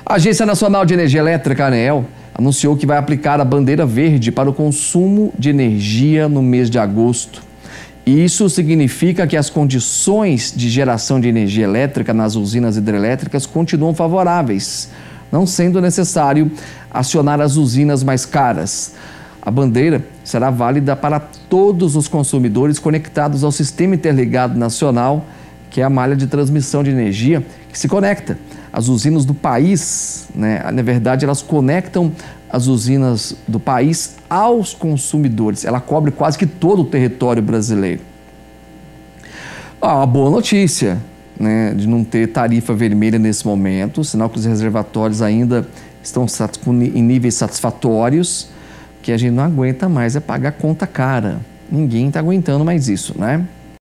A Agência Nacional de Energia Elétrica, ANEEL, anunciou que vai aplicar a bandeira verde para o consumo de energia no mês de agosto. Isso significa que as condições de geração de energia elétrica nas usinas hidrelétricas continuam favoráveis, não sendo necessário acionar as usinas mais caras. A bandeira será válida para todos os consumidores conectados ao Sistema Interligado Nacional, que é a malha de transmissão de energia que se conecta às usinas do país, né? Na verdade, elas conectam as usinas do país aos consumidores. Ela cobre quase que todo o território brasileiro. Uma boa notícia, né, de não ter tarifa vermelha nesse momento, sinal que os reservatórios ainda estão em níveis satisfatórios, que a gente não aguenta mais é pagar conta cara. Ninguém está aguentando mais isso, né?